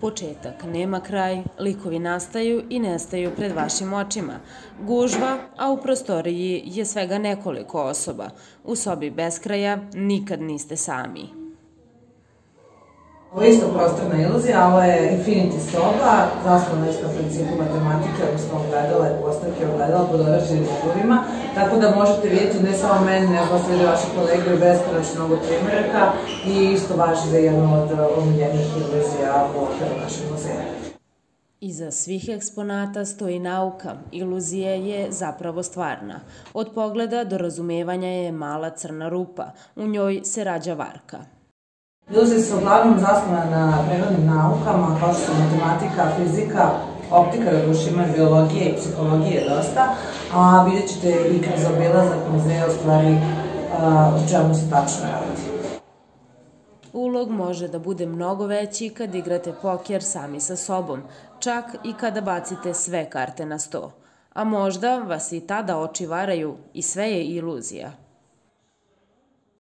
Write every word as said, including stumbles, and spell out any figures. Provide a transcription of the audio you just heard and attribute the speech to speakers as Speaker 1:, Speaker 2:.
Speaker 1: Početak nema kraj, likovi nastaju i nestaju pred vašim očima. Gužva, a u prostoriji je svega nekoliko osoba. U sobi beskraja nikad niste sami.
Speaker 2: Ovo je isto prostorna iluzija, ovo je Infinity soba, zasnovana isto principu matematike, odnosno ogledala i postavke ogledala pod određenim uglovima, tako da možete vidjeti ne samo meni, nego se vidi vaše kolege u beskonačno mnogo primjeraka i isto važi za jednu od omiljenih iluzija u okviru našeg muzeja.
Speaker 1: Iza svih eksponata stoji nauka. Iluzija je zapravo stvarna. Od pogleda do razumevanja je mala crna rupa. U njoj se rađa varka.
Speaker 2: Iluzije su uglavnom zasnovane na prirodnim naukama, kao što su matematika, fizika, optika, doduše ima biologije i psihologije dosta, a vidjet ćete i kroz obilazak muzeja u stvari o čemu se tačno radi.
Speaker 1: Ulog može da bude mnogo veći kad igrate poker sami sa sobom, čak i kada bacite sve karte na sto. A možda vas i tada oči varaju i sve je iluzija.